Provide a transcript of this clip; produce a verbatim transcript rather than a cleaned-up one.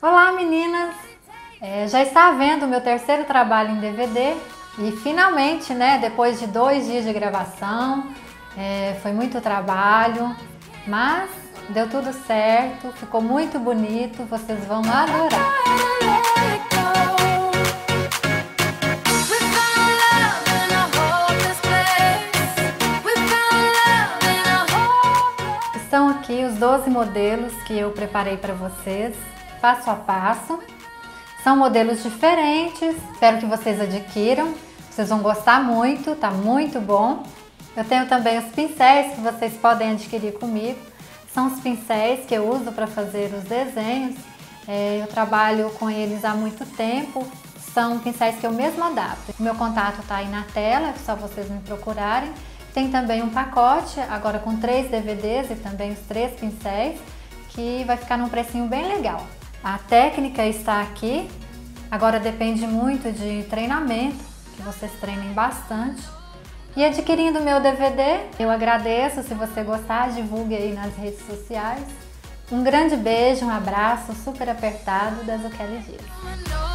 Olá meninas! É, já está vendo o meu terceiro trabalho em D V D e finalmente, né, depois de dois dias de gravação, é, foi muito trabalho, mas deu tudo certo, ficou muito bonito, vocês vão adorar! Estão aqui os doze modelos que eu preparei para vocês, passo a passo. São modelos diferentes, espero que vocês adquiram, vocês vão gostar muito, tá muito bom. Eu tenho também os pincéis que vocês podem adquirir comigo. São os pincéis que eu uso para fazer os desenhos. É, eu trabalho com eles há muito tempo, são pincéis que eu mesmo adapto. O meu contato tá aí na tela, é só vocês me procurarem. Tem também um pacote, agora com três D V Ds e também os três pincéis, que vai ficar num precinho bem legal. A técnica está aqui, agora depende muito de treinamento, que vocês treinem bastante. E adquirindo o meu D V D, eu agradeço, se você gostar, divulgue aí nas redes sociais. Um grande beijo, um abraço super apertado da Zuccheli Dias.